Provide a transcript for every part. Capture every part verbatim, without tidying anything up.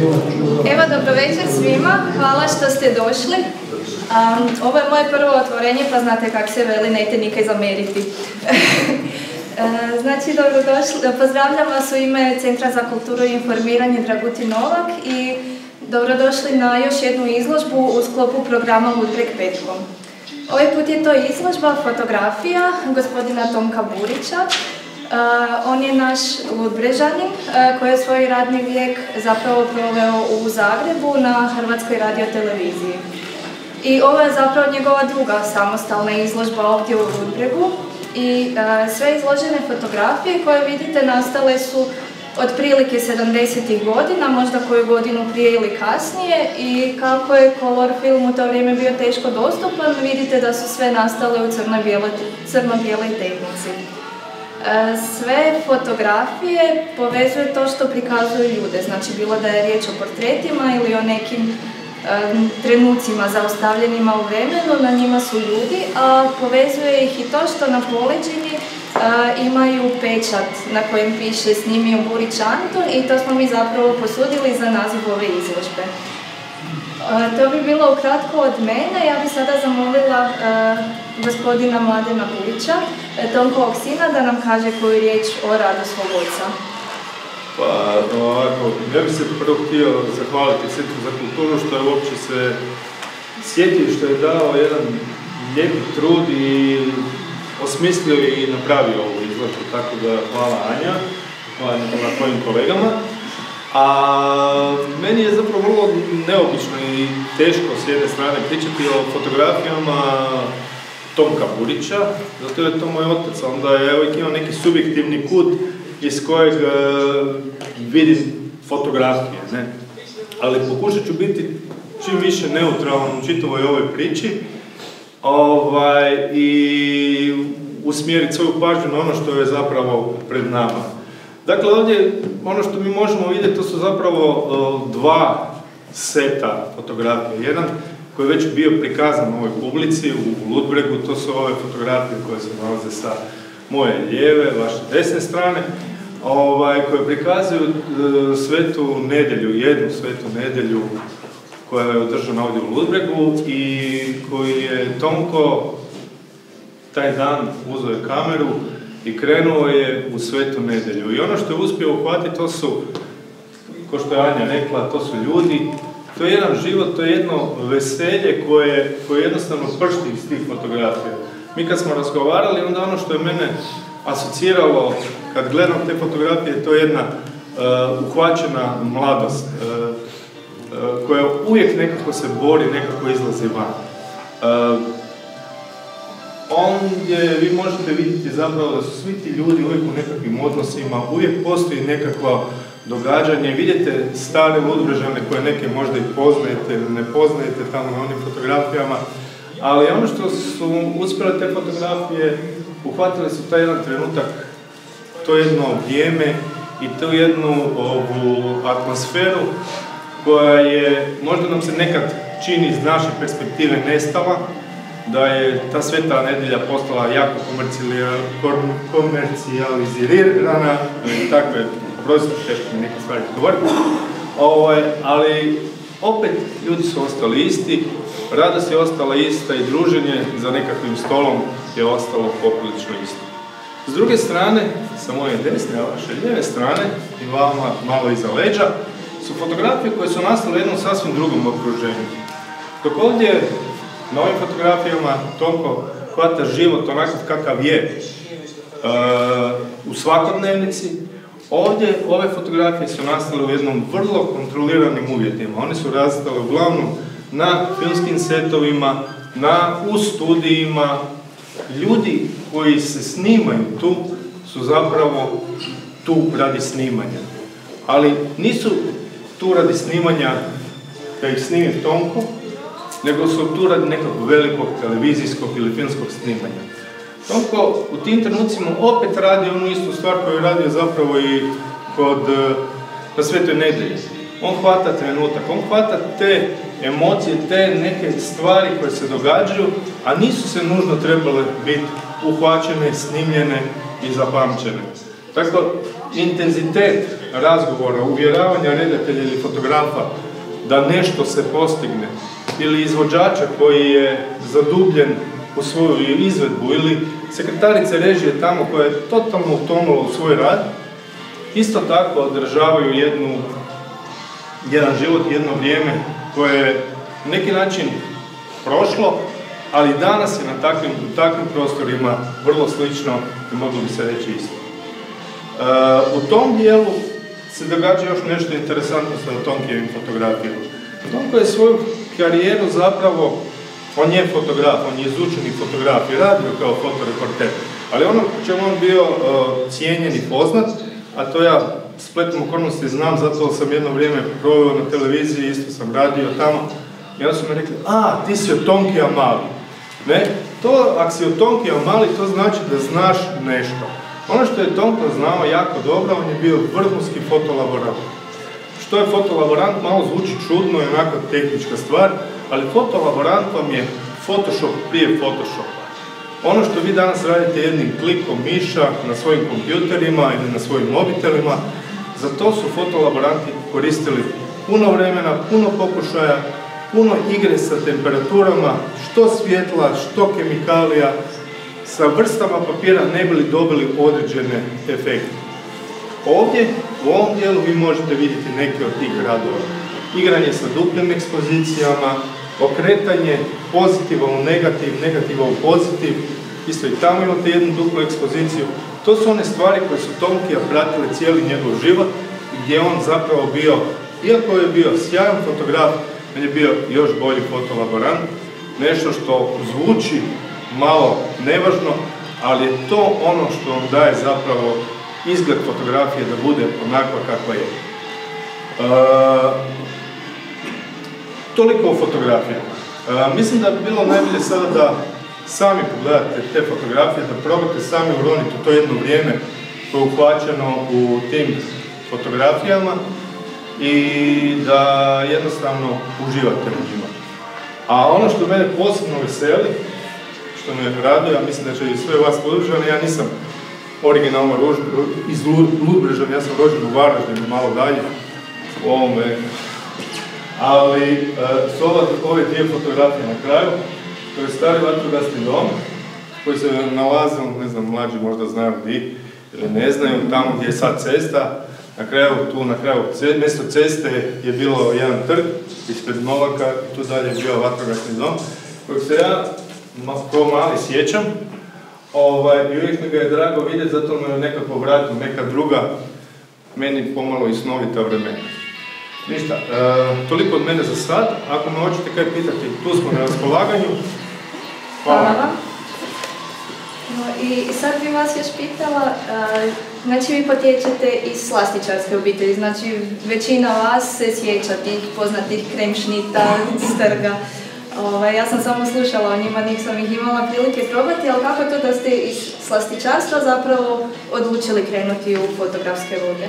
Evo, dobro večer svima, hvala što ste došli. Um, ovo je moje prvo otvorenje, pa znate kako se veli, nejte nikaj zameriti. uh, znači, dobrodošli, pozdravljam vas u ime Centra za kulturu i informiranje Dragutin Novak i dobrodošli na još jednu izložbu u sklopu programa Ludbreg petkom. Ovaj put je to izložba fotografija gospodina Tomka Burića. Uh, on je naš Ludbrežanin uh, koji je svoj radni vijek zapravo proveo u Zagrebu na Hrvatskoj radioteleviziji. I ovo je zapravo njegova druga samostalna izložba ovdje u Ludbregu i uh, sve izložene fotografije koje vidite nastale su otprilike sedamdesetih godina, možda koju godinu prije ili kasnije, i kako je color film u to vrijeme bio teško dostupan, vidite da su sve nastale u crno-bijeloj tehnici. Sve fotografije povezuje to što prikazuju ljude, znači bilo da je riječ o portretima ili o nekim um, trenucima zaustavljenima u vremenu, na njima su ljudi, a povezuje ih i to što na poleđini uh, imaju pečat na kojem piše snimio Burić Anton i to smo mi zapravo posudili za naziv ove izložbe. Uh, to bi bilo ukratko od mene. Ja bih sada zamolila uh, gospodina Mladena Burića, Tomkovog sina, da nam kaže koju riječ o radu svog oca. Pa, ovako, ja bih se prvo htio zahvaliti Centru za kulturu što je uopće se sjetio, što je dao jedan lijepi trud i osmislio i napravio ovu izložbu, tako da hvala Anja, hvala na tvojim kolegama. A meni je zapravo vrlo neobično i teško s jedne strane pričati o fotografijama Tomka Burića, zato je to moj otac, onda je uvijek imao neki subjektivni kut iz kojeg uh, vidim fotografije, ne? Ali pokušat ću biti čim više neutralan u čitavoj ovoj priči ovaj, i usmjeriti svoju pažnju na ono što je zapravo pred nama. Dakle, ovdje ono što mi možemo vidjeti, to su zapravo uh, dva seta fotografije. Jedan koji je već bio prikazan u ovoj publici u Ludbregu, to su ove fotografije koje se nalaze sa moje lijeve, vaše desne strane, ovaj, koje prikazuju uh, Svetu nedjelju, jednu Svetu nedjelju koja je održana ovdje u Ludbregu i koji je Tomko taj dan uzeo je kameru i krenuo je u Svetu nedjelju. I ono što je uspio uhvatiti, to su, kao što je Anja rekla, to su ljudi, to je jedan život, to je jedno veselje koje, koje jednostavno pršti iz tih fotografija. Mi kad smo razgovarali, onda ono što je mene asociralo, kad gledam te fotografije, to je jedna uh, uhvaćena mladost, uh, uh, koja uvijek nekako se bori, nekako izlazi van. Uh, Ondje vi možete vidjeti zapravo da su svi ti ljudi uvijek u nekakvim odnosima, uvijek postoji nekakvo događanje. Vidite stare Ludbrežane koje neke možda i poznajete ili ne poznajete tamo na onim fotografijama, ali ono što su uspjele te fotografije, uhvatili su taj jedan trenutak, to jedno vrijeme i tu jednu ovu atmosferu koja je, možda nam se nekad čini iz naše perspektive nestala, da je ta Sveta nedjelja postala jako komercijalizirana, takve, oprostite, teško mi neke stvari govoriti, ovaj, ali opet ljudi su ostali isti, radost je ostala ista i druženje za nekakvim stolom je ostalo poprilično isto. S druge strane, sa moje desne, a vaše lijeve strane i vama malo iza leđa, su fotografije koje su nastale u jednom sasvim drugom okruženju. Dok ovdje na ovim fotografijama Tomko hvata život onakav kakav je uh, u svakodnevnici, ovdje ove fotografije su nastale u jednom vrlo kontroliranim uvjetima. One su nastale uglavnom na filmskim setovima, na, u studijima. Ljudi koji se snimaju tu su zapravo tu radi snimanja. Ali nisu tu radi snimanja da ih snimi Tomko, nego su tu radi nekog velikog televizijskog ili filmskog snimanja. Tomko u tim trenucima opet radi onu istu stvar koju je radio zapravo i kod, na Svetoj nedjelji. On hvata trenutak, on hvata te emocije, te neke stvari koje se događaju, a nisu se nužno trebale biti uhvaćene, snimljene i zapamćene. Tako, intenzitet razgovora, uvjeravanja redatelja ili fotografa da nešto se postigne, ili izvođača koji je zadubljen u svoju izvedbu, ili sekretarice režije tamo koja je totalno utonula u svoj rad, isto tako održavaju jednu, jedan život, jedno vrijeme koje je na neki način prošlo, ali danas je na takvim, u takvim prostorima vrlo slično i moglo bi se reći isto. E, u tom dijelu se događa još nešto interesantno sa Tonkijevim fotografijama. Tonko je svoju karijeru zapravo, on je fotograf, on je izučeni fotograf i radio kao fotoreporter, ali ono čemu on bio uh, cijenjen i poznat, a to ja spletom okolnosti znam, zato sam jedno vrijeme proveo na televiziji, isto sam radio tamo, i onda su mi rekli, a, ti si od Tonkija mali. Ne, to, ako si od Tonkija mali, to znači da znaš nešto. Ono što je Tonko znao jako dobro, on je bio vrhunski fotolaborant. Što je fotolaborant, malo zvuči čudno i onako tehnička stvar, ali fotolaborant vam je Photoshop prije Photoshopa. Ono što vi danas radite jednim klikom miša na svojim kompjuterima ili na svojim mobitelima, za to su fotolaboranti koristili puno vremena, puno pokušaja, puno igre sa temperaturama, što svjetla, što kemikalija, sa vrstama papira ne bili dobili određene efekte. Ovdje, u ovom dijelu, vi možete vidjeti neke od tih radova. Igranje sa duplim ekspozicijama, okretanje pozitiva u negativ, negativa u pozitiv, isto i tamo imate jednu duplu ekspoziciju. To su one stvari koje su Tonkija pratile cijeli njegov život, gdje on zapravo bio, iako je bio sjajan fotograf, on je bio još bolji fotolaborant, nešto što zvuči malo nevažno, ali je to ono što vam daje zapravo izgled fotografije da bude onakva kakva je. E, toliko o fotografijama. E, mislim da bi bilo najbolje sada da sami pogledate te fotografije, da probate sami uroniti u to jedno vrijeme koje je uhvaćeno u tim fotografijama i da jednostavno uživate u njima. A ono što mene posebno veseli, što me raduje, ja mislim da će i sve vas podržati, ja nisam originalno rož, iz Ludbrega, ja sam rođen u Varaždinu, malo dalje u ovome. Ali e, su ova, ove dvije fotografije na kraju, to je stari vatrogasni dom, koji se nalazi, ne znam, mlađi možda znaju gdje ili ne znaju, tamo gdje je sad cesta. Na kraju, tu na kraju mjesto ceste je bilo jedan trg ispred Novaka i tu dalje je bio vatrogasni dom, kojeg se ja ko mali sjećam. Ovaj, i uvijek mi ga je drago vidjeti, zato me nekako vratim neka druga, meni pomalo i snovita vremena. Ništa, e, toliko od mene za sad. Ako me hoćete kaj pitati, tu smo na raspolaganju. Hvala. Hvala vam. No, i sad bih vas još pitala, uh, znači vi potječete iz slastičarske obitelji, znači većina vas se sjeća tih poznatih kremšnita, strga. Ovaj, ja sam samo slušala o njima, nisam ih imala prilike probati, ali kako to da ste iz slastičarstva zapravo odlučili krenuti u fotografske vode?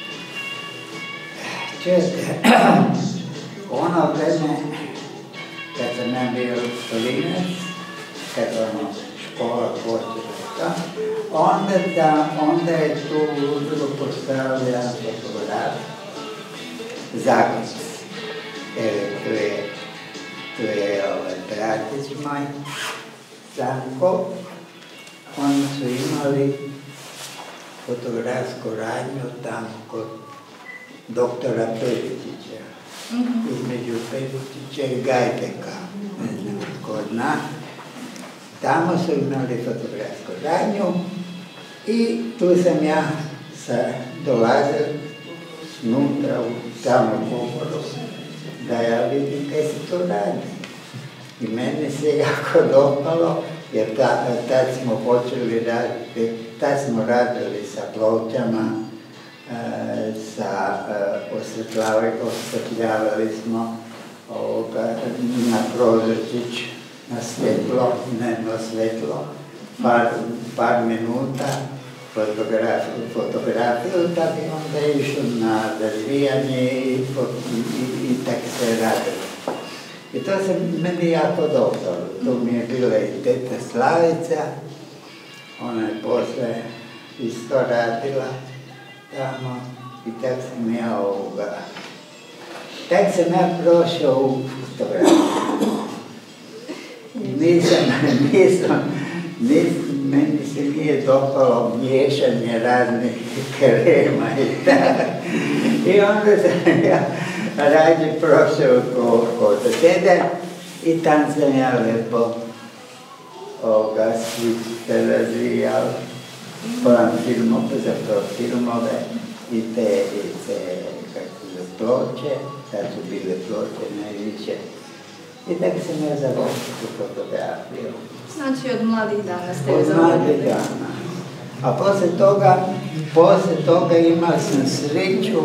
Čujete, ono vreme kad sam ja bio klinac, kad ono škola počela, onda, da, onda je tu u Ludbregu postavio jedan fotograf, Zagorec. Tu je, tu je ovaj bratić moj, Zanko. Oni su imali fotografsku radnju tamo kod doktora Pevitića, mm-hmm. između Pevitića i Gajdeka, ne znam tko zna. Tamo su imali fotografsku radnju i tu sam ja sa, dolazio snutra u tamo komoru da ja vidim kaj se to radi. I mene se jako dopalo, jer ta, tad smo počeli raditi, tad smo radili sa pločama, E, sa e, osvetljavali, osvetljavali smo ovoga, na prozorčić, na svjetlo, dnevno svjetlo, par, par minuta fotografiju, fotografiju, da bi onda išlo na razvijanje i, i, i, i tak se radilo. I to se meni jako dopalo. Tu mi je bila i teta Slavica, ona je posle isto radila. tamo i tak sam ja ovoga, tak sam ja prošao u fotografiju. Nisam, nisam, nisam, meni se nije dopalo miješanje raznih krema i tako. I onda sam ja rađe prošao kod tebe i tam sam ja lepo ovoga sličice razvijao. Poram filmove, zapravo filmove i te, i te, kako se ploče, sad su bile ploče najviše. I tako sam ja završio fotografiju. Znači od mladih dana ste je Od mladih dana. A poslije toga, poslije toga imao sam sreću,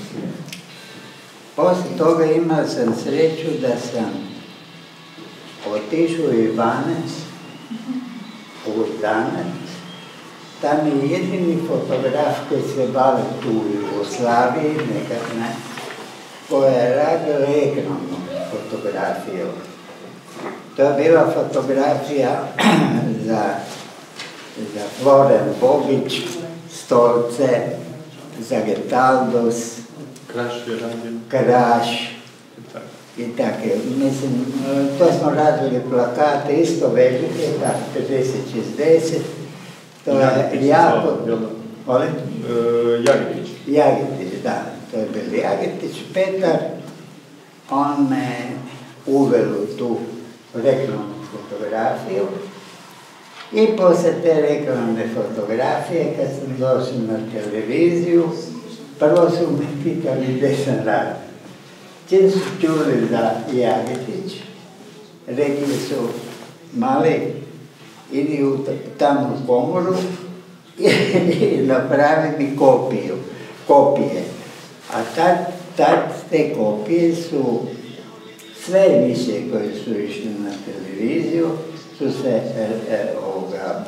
poslije toga imao sam sreću da sam otišao u Ivanec, u Ivanec. Tam je jedini fotograf koji se bavi tu u Jugoslaviji, nekad ne, koja je radila ekrannu fotografiju. To je bila fotografija za, za Floren Bobić, Stolce, za Getaldus, Kraš je radio. Kraš i tako. Mislim, to smo radili plakate isto velike, tako pedeset šezdeset. To je jako... Molim? Jagetić. Jagetić, da. To je bil Jagetić Petar. On me uveo u tu reklamnu fotografiju. I poslije te reklamne fotografije, kad sam došao na televiziju, prvo su me pitali gdje sam radio. Čim su čuli za Jagetić, rekli su, mali, idi u tamo u komoru i napravi mi kopiju, kopije. A tad, tad te kopije su, sve emisije koje su išli na televiziju, su se e, e, ovoga,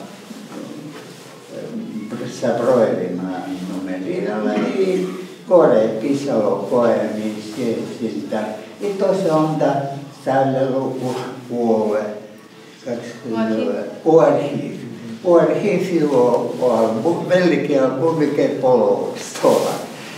e, sa brojevima numerirale i gore je pisalo koje emisije i tako. I to se onda stavljalo u, u ove, kako se zove, u arhiv. U arhiv o, o album, velike albumike polo stola.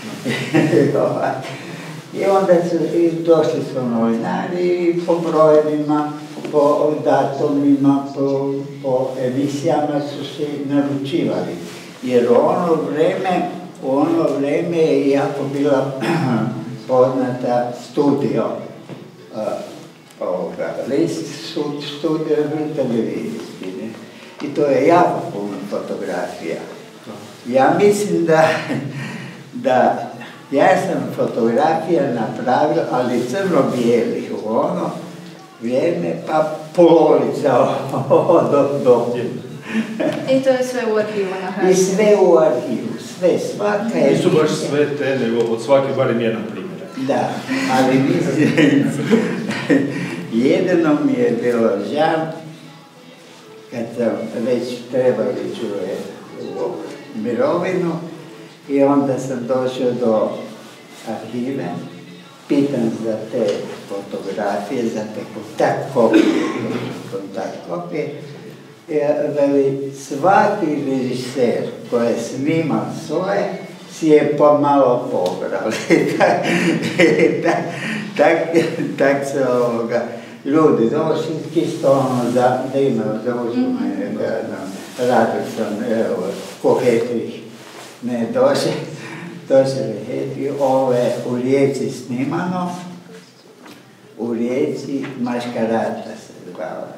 I onda su i došli su novinari po brojevima, po datumima, po, po emisijama su se naručivali. Jer u ono vreme, u ono vreme je jako bila poznata studio. Uh, ovoga, list studio je bil televizijski, ne? I to je jako puno fotografija. Ja mislim da, da ja sam fotografija napravila, ali crno-bijelih u ono vrijeme, pa polovica od dobljena. I to je sve u arhivu na Hrvatsku? I sve u arhivu, sve, svaka je... Nisu baš sve te, nego od svake barem jedan primjer. Da, ali mislim, jedino mi je bilo žal, kad sam već trebali čuje u mirovinu i onda sam došao do arhive, pitan za te fotografije, za te kontakt kopije, kontakt kopije, veli, svaki režiser koji je snimao svoje, si je pomalo pobrali. tak, tak, tak se ovoga, ljudi došli čisto ono da, da imaju za uzmanje, radio sam, evo, ko Hetrih, ne, došli, došli Hetrih, ove u Rijeci snimano, u Rijeci Maškarata se zvala,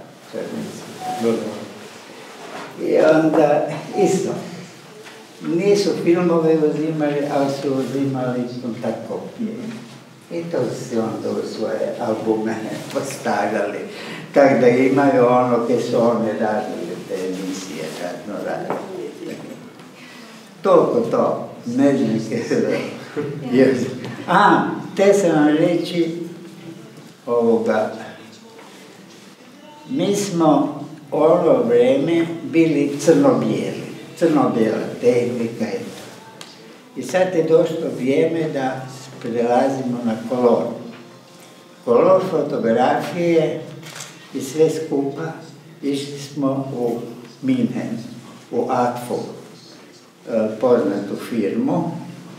i onda isto. Nisu filmove uzimali, ali su uzimali kontakt kopije. I to su se onda u svoje albume postavljali. Tako da imaju ono koje su one radili, te emisije radno radili. Toliko to, ne znam je. A, te sam vam reći ovoga. Mi smo ono vreme bili crno-bijeli. Crno-bijela tehnika je to. I sad je došlo vrijeme da prelazimo na kolor. Kolor fotografije i sve skupa išli smo u München, u A T F U, poznatu firmu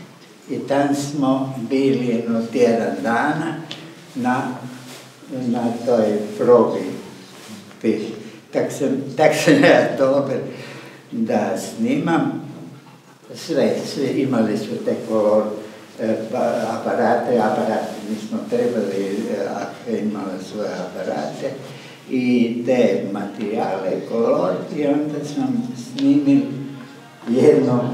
i tam smo bili jedno tjedan dana na, na toj probi. Tak sam, tak sam ja dobar da snimam. Sve, sve imali su te kolor aparate, aparate nismo trebali, imali svoje aparate i te materijale, kolor, i onda sam snimil jedno,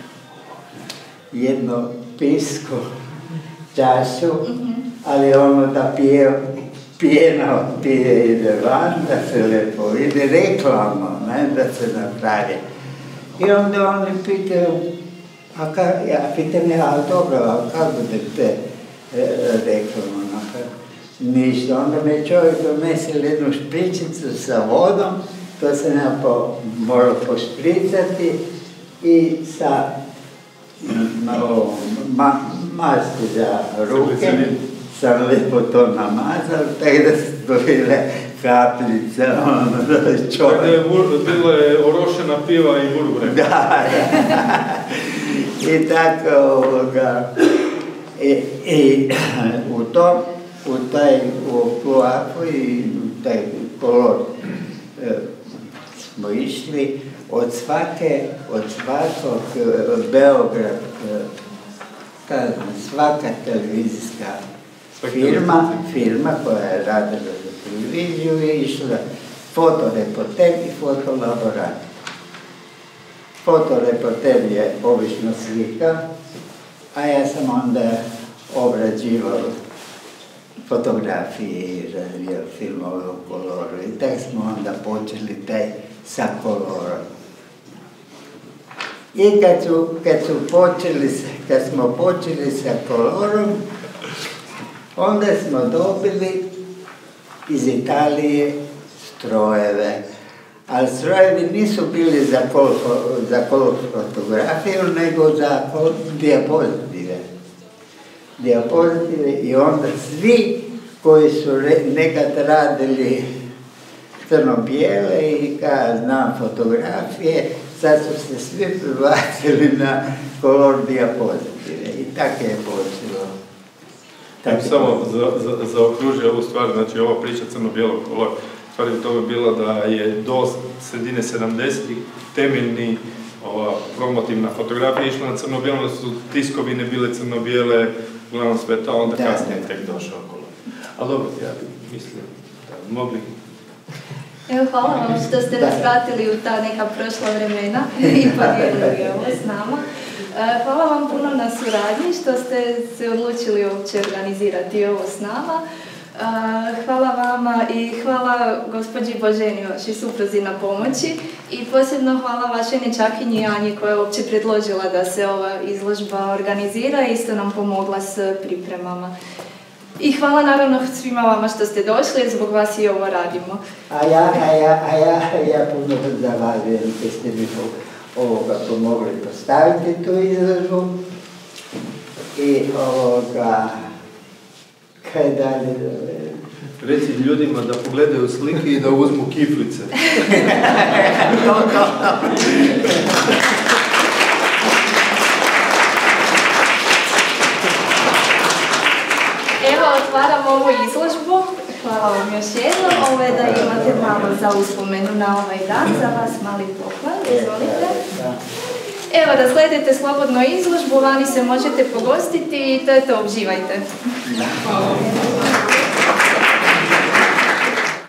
jedno pisku čašu, ali ono da pije, pijena od pije ide van, da se lepo ide, reklamno, ne, da se napravi. I onda oni pitaju, a ka, ja pitam ja, ali dobro, a kako budete e, reklamu napraviti? Ništa, onda me čovjek donesel jednu špričicu sa vodom, to sam ja po, morao pošpricati i sa no, ma, masti za ruke sam lepo to namazao, tako da su to bile kapljice, ono da čovjek... Tako je bilo je orošena piva i murure. Da, da. I tako ovoga, i, i u tom, u taj, u pluaku i u taj kolor e, smo išli od svake, od svakog Beograd, e, svaka televizijska firma, firma koja je radila za televiziju je išla fotoreporter i fotolaborant. Fotoreporter je obično slika, a ja sam onda obrađivao fotografije i razvijao filmove u koloru. I tako smo onda počeli taj sa kolorom. I kad, su, kad, su počeli, kad smo počeli sa kolorom, onda smo dobili iz Italije strojeve. Ali strojevi nisu bili za kol, za kol fotografiju, nego za kol diapozitive. Diapozitive i onda svi koji su nekad radili crno-bijele i kada znam fotografije, sad su se svi prebacili na kolor diapozitive i tako je počelo. Ja bih samo zaokružio za ovu stvar, znači ova priča crno-bijelog kolora. Stvar je u tome bila da je do sredine sedamdesetih temeljni ova promotivna fotografija išla na crno-bijelo, da su tiskovine bile crno-bijele, uglavnom sveta, onda da, kasnije da. Tek došao kolor. Ali dobro, ja mislim da mogli... Evo, hvala vam što ste nas vratili u ta neka prošla vremena i podijelili ovo s nama. Hvala vam puno na suradnji što ste se odlučili uopće organizirati ovo s nama. Hvala vama i hvala gospođi Boženi, vašoj supruzi, na pomoći i posebno hvala vašoj nećakinji Anji koja je uopće predložila da se ova izložba organizira i isto nam pomogla s pripremama. I hvala naravno svima vama što ste došli, jer zbog vas i ovo radimo. A ja, a ja, a ja, ja puno zahvaljujem što ste mi ovoga pomogli postaviti tu izložbu i ovoga... Kaj dalje? Reci ljudima da pogledaju slike i da uzmu kiflice. To, to. Evo, otvaram ovu izložbu. Hvala vam još jednom. Ovo je da imate malo za uspomenu na ovaj dan. Za vas mali poklon. Izvolite. Evo, razgledajte slobodno izložbu, vani se možete pogostiti i to je to, uživajte.